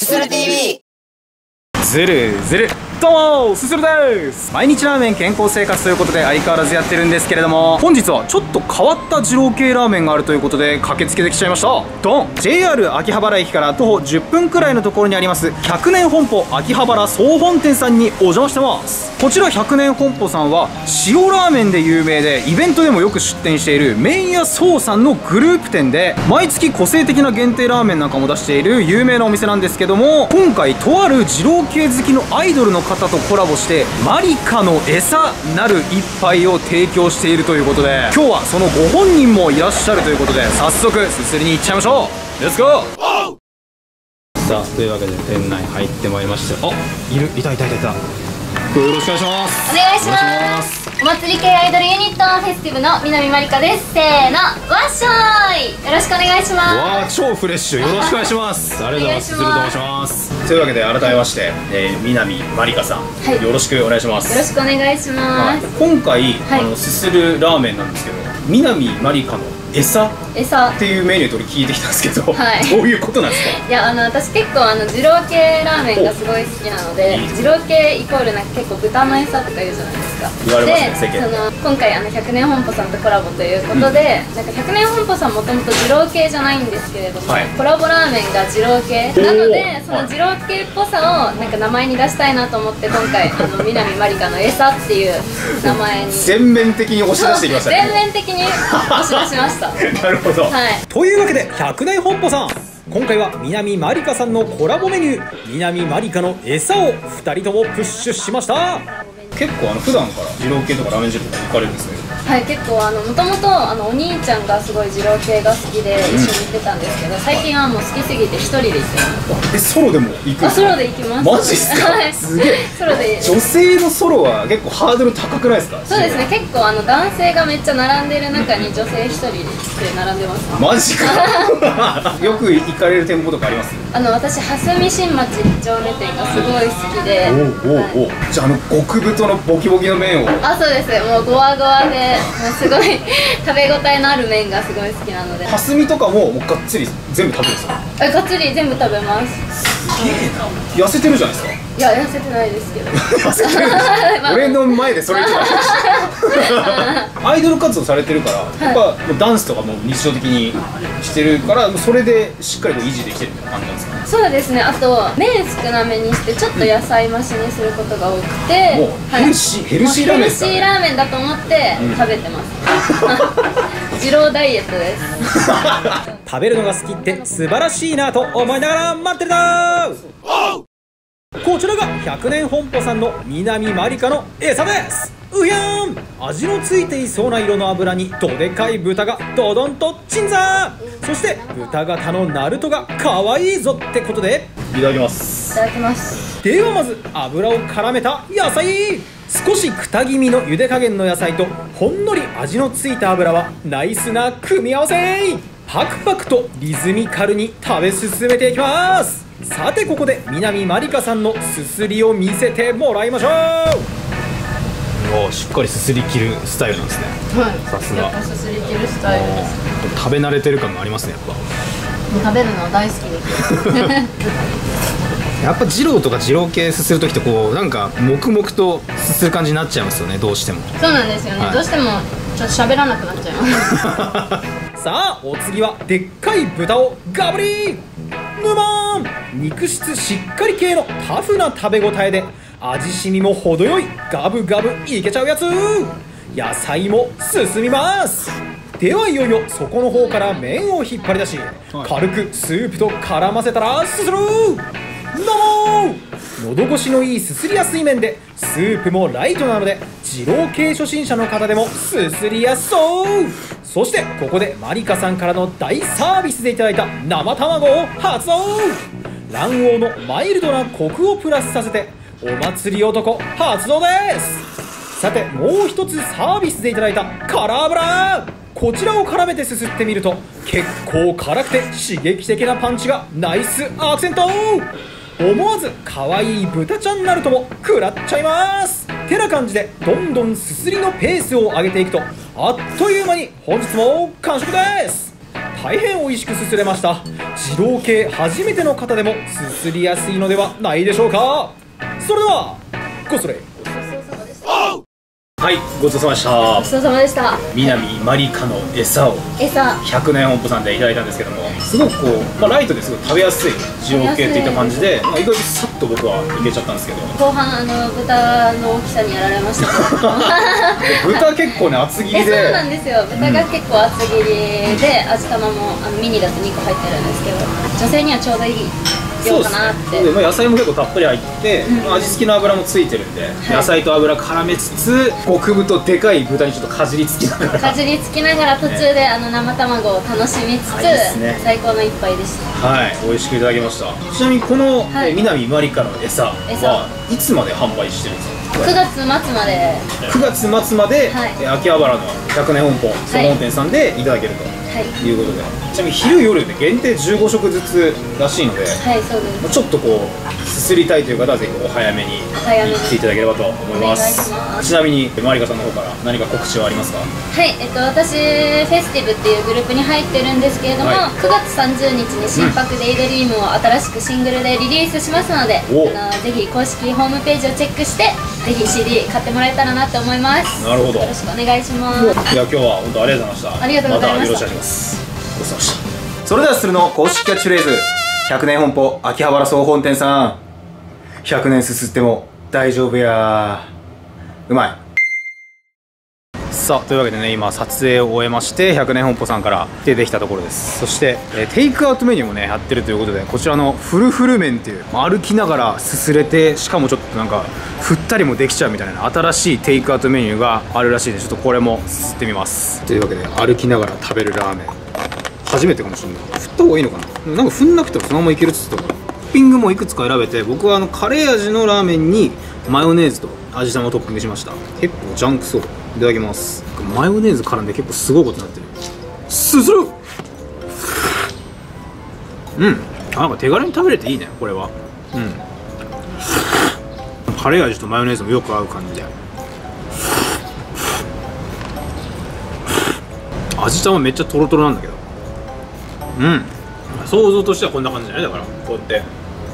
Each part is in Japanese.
すする TV。 ずるずる、どうもすするです。毎日ラーメン健康生活ということで相変わらずやってるんですけれども、本日はちょっと変わった二郎系ラーメンがあるということで駆けつけてきちゃいました。ドン。 JR 秋葉原駅から徒歩10分くらいのところにあります100年本舗秋葉原総本店さんにお邪魔してます。こちら100年本舗さんは塩ラーメンで有名で、イベントでもよく出店している麺屋宗さんのグループ店で、毎月個性的な限定ラーメンなんかも出している有名なお店なんですけども、今回とある二郎系好きのアイドルの方とコラボしてマリカの餌なる一杯を提供しているということで、今日はそのご本人もいらっしゃるということで、早速すすりに行っちゃいましょう。レッツゴー。さあ、というわけで店内入ってまいりました。あ、いた。よろしくお願いします。 お願いします。お祭り系アイドルユニットフェスティブの南まりかです。せーの、わっしょーい。よろしくお願いします。 わあ、超フレッシュ。よろしくお願いします。ありがとうございます。すずると申します。というわけで改めまして、南まりかさん、 はい、 よろしくお願いします。 よろしくお願いします。 今回、 はい、 すするラーメンなんですけど、南まりかの餌っていうメニューと聞いてきたんですけど、はい、どういうことなんですか？ いや、私結構二郎系ラーメンがすごい好きなので、二郎系イコールなんか結構豚の餌とか言うじゃないですか。 言われますね、世間で。 今回100年本舗さんとコラボということで、なんか100年本舗さんもともと二郎系じゃないんですけれども、はい、コラボラーメンが二郎系なので、その二郎系っぽさをなんか名前に出したいなと思って、今回南まりかの餌っていう名前に全面的に押し出してきましたね。 全面的に押し出しましたなるほど、 はい、 というわけで100年本舗さん、今回は南まりかさんのコラボメニュー、南まりかの餌を2人ともプッシュしました。結構普段から二郎系とかラーメン汁とか行かれるんですね。 はい、結構もともとお兄ちゃんがすごい二郎系が好きで一緒に行ってたんですけど、最近はもう好きすぎて一人で行ってます。 ソロでも行く？ ソロで行きます。 マジっすか？すげえ。 ソロで。 女性のソロは結構ハードル高くないですか？ そうですね、結構男性がめっちゃ並んでる中に女性一人で並んでます。 マジか。よく行かれる店舗とかあります？ 私蓮見新町2丁目店がすごい好きで。 じゃあ極太のボキボキの麺を。 あ、そうです。もうゴワゴワで、もうすごい食べ応えのある麺がすごい好きなので。 蓮見とかもがっつり全部食べるんですか？ がっつり全部食べます。 すげえな。痩せてるじゃないですか。 いや、痩せてないですけど。 痩せてる俺の前でそれ言ってまアイドル活動されてるから、やっぱダンスとかも日常的にしてるから、それでしっかり維持できてるみたいな感じなんですかね。 そうですね。あと麺少なめにしてちょっと野菜増しにすることが多くて、 もうヘルシーラーメンですかね。 ヘルシーラーメンだと思って食べてます。二郎ダイエットです。 食べるのが好きって素晴らしいなと思いながら待ってるだー。こちらが100年本舗さんの南まりかの餌です。うやーん。味のついていそうな色の油にどでかい豚がドドンと鎮座。そして豚型のナルトが可愛いぞってことで、いただきます。 いただきます。 ではまず油を絡めた野菜、少しくた気味の茹で加減の野菜とほんのり味のついた油はナイスな組み合わせ。パクパクとリズミカルに食べ進めていきます。さて、ここで南まりかさんのすすりを見せてもらいましょう。しっかりすすり切るスタイルなんですね。 はい、 さすが。 やっぱすすり切るスタイルです。 食べ慣れてる感がありますね。やっぱもう食べるの大好きですやっぱ二郎とか二郎系すする時ってなんか黙々とすする感じになっちゃいますよね、どうしても。 そうなんですよね、はい、どうしてもちょっと喋らなくなっちゃいますさあ、お次はでっかい豚をガブリぬまーん。肉質しっかり系のタフな食べ応えで、味しみも程よいガブガブいけちゃうやつ。野菜も進みます。ではいよいよ底の方から麺を引っ張り出し、軽くスープと絡ませたらすする。どうもー。喉越しのいいすすりやすい麺で、スープもライトなので二郎系初心者の方でもすすりやすそう。そしてここでまりかさんからの大サービスでいただいた生卵を発動。卵黄のマイルドなコクをプラスさせて、お祭り男発動です。さて、もう一つサービスでいただいた辛油、こちらを絡めてすすってみると、結構辛くて刺激的なパンチがナイスアクセント。思わず可愛い豚ちゃんナルトも食らっちゃいます。てな感じでどんどんすすりのペースを上げていくと、あっという間に本日も完食です。 大変美味しくすすれました。二郎系初めての方でもすすりやすいのではないでしょうか。それではごそれ。はい、ごちそうさまでした。 ごちそうさまでした。 南まりかの餌を100年本舗さんでいただいたんですけども、すごくこう、ライトですごい食べやすい二郎系といった感じで、意外とさっと僕はいけちゃったんですけど、 後半豚の大きさにやられましたけど豚結構ね厚切りで、 そうなんですよ。豚が結構厚切りで、味玉もミニだと2個入ってるんですけど、女性にはちょうどいい量かなって。 で、野菜も結構たっぷり入って、味付きの油もついてるんで、野菜と油絡めつつ極太でかい豚にちょっとかじりつきながら途中で生卵を楽しみつつ、最高の一杯でした。はい、美味しくいただきました。ちなみにこの南まりかの餌はいつまで販売してるんですか？9 月末まで。 9月末まで秋葉原の100年本舗総本店さんでいただけるということで、ちなみに昼夜で限定15食ずつらしいので、 はい、そうです。 ちょっとこうすすりたいという方はぜひお早めに行っていただければと思います。ちなみにまりかさんの方から何か告知はありますか？ はい、私フェスティブっていうグループに入ってるんですけれども、9月30日に新作デイドリームを新しくシングルでリリースしますので、ぜひ公式ホームページをチェックしてぜひ CD 買ってもらえたらなと思います。 なるほど。 よろしくお願いします。 いや、今日は本当ありがとうございました。 ありがとうございました。 またよろしくお願いします。ごちそうさまでした。それではするの公式キャッチフレーズ、100年本舗秋葉原総本店さん、100年すすっても大丈夫やー。うまい。さあ、というわけでね、今撮影を終えまして100年本舗さんから出てきたところです。そしてテイクアウトメニューもねやってるということで、こちらのフルフル麺っていう歩きながらすすれて、しかもちょっとなんか振ったりもできちゃうみたいな新しいテイクアウトメニューがあるらしいので、ちょっとこれもすすってみます。というわけで歩きながら食べるラーメン初めてかもしれない。振った方がいいのかな。なんか振んなくてもそのままいけるっつってたから、トッピングもいくつか選べて、僕はカレー味のラーメンにマヨネーズと味玉をトッピングしました。結構ジャンクそう。いただきます。マヨネーズ絡んで結構すごいことになってる。すする。なんか手軽に食べれていいね、これは。カレー味とマヨネーズもよく合う感じで、味玉めっちゃトロトロなんだけど、想像としてはこんな感じじゃない。だからこうやって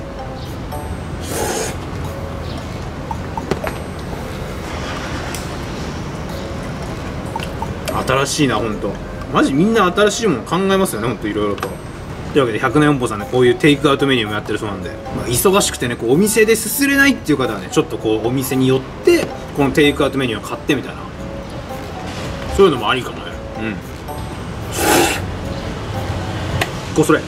新しいな、ほんとマジみんな新しいもの考えますよね、ほんといろいろと。というわけで100年本舗さんでこういうテイクアウトメニューもやってるそうなんで、忙しくてねこうお店ですすれないっていう方はね、ちょっとこうお店に寄ってこのテイクアウトメニューを買ってみたいな、そういうのもありかもね。こうそれ。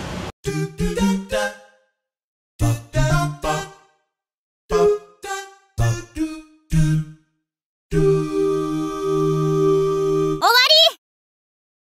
do